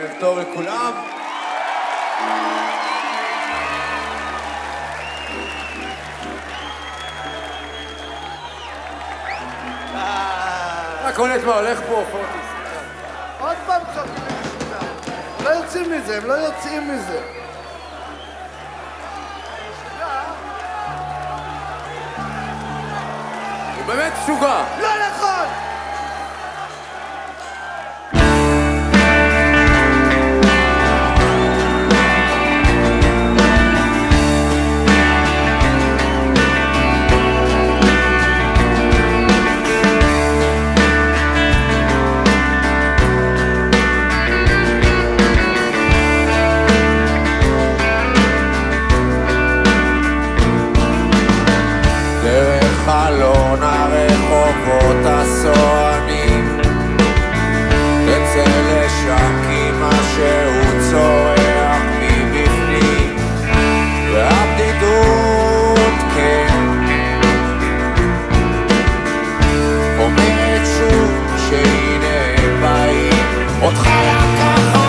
ערב טוב לכולם. רק עונית מה הולך פה, פורטיס. עוד פעם צוחקים משוגע. לא יוצאים מזה, הם לא יוצאים מזה. הוא באמת משוגע. לא נכון! חלון הרחובות הסוענים תצא לשם כי משהו צורח מבפנים והבדידות כן אומרת שוב שהנה הם באים אותך לקחת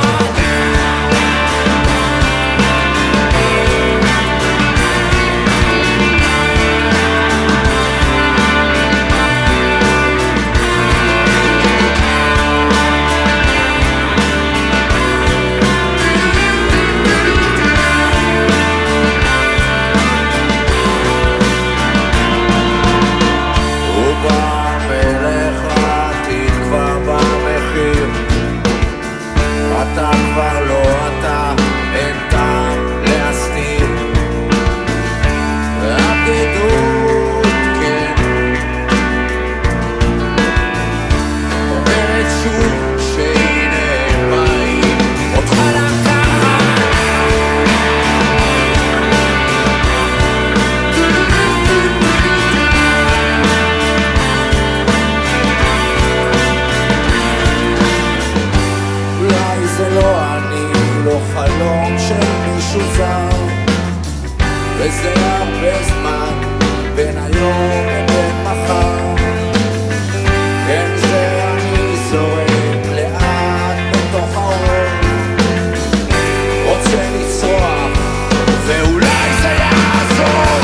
אתה כבר לא אתה, אין טעם להסתיר והבדידות כן אומרת שוב שהנה הם באים אותך לקחת אולי זה לא אני, לא חלום של מישהו זר וזה הרבה זמן בין היום לבין מחר כן זה אני זורם לאט בתוך האור רוצה לצרוח ואולי זה יעזור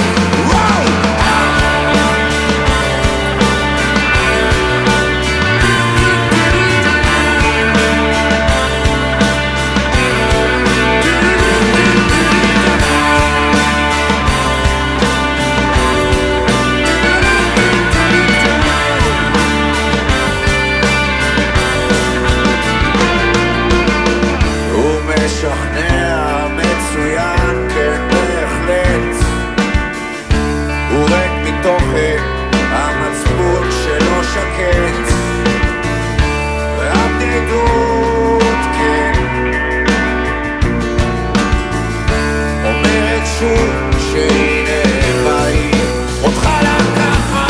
משכנע מצוין, כן בהחלט הוא ריק מתוכן, המצפון שלו שקט והבדידות כן אומרת שוב שהנה הם באים אותך לקחת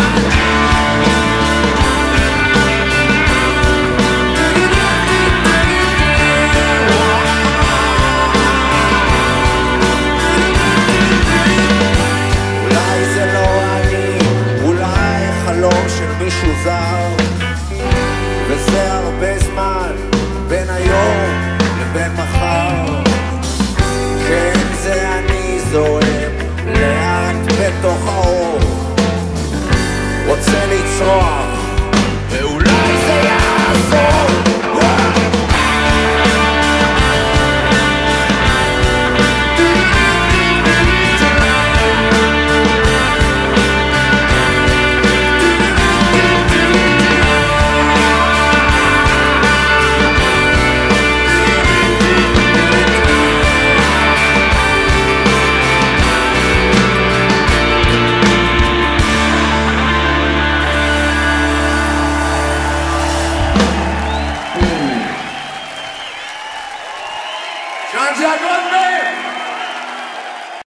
מישהו זר וזה הרבה זמן בין היום לבין